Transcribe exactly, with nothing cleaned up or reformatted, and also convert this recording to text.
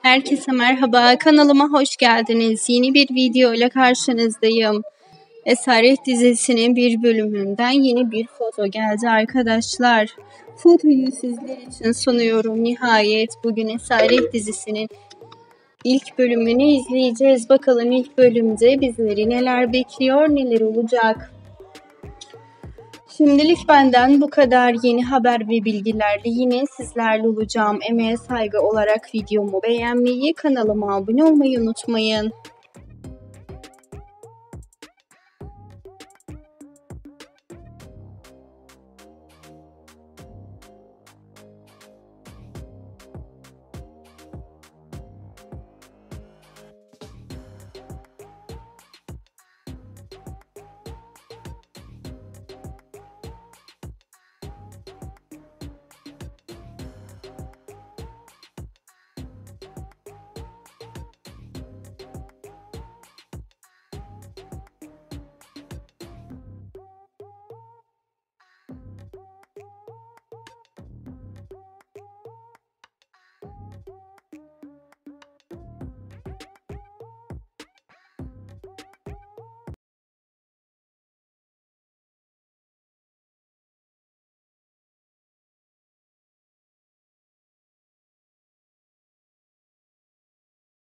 Herkese merhaba, kanalıma hoş geldiniz. Yeni bir video ile karşınızdayım. Esaret dizisinin bir bölümünden yeni bir foto geldi arkadaşlar. Fotoyu sizler için sunuyorum. Nihayet bugün Esaret dizisinin ilk bölümünü izleyeceğiz. Bakalım ilk bölümde bizleri neler bekliyor, neler olacak. Şimdilik benden bu kadar. Yeni haber ve bilgilerle yine sizlerle olacağım. Emeğe saygı olarak videomu beğenmeyi, kanalıma abone olmayı unutmayın.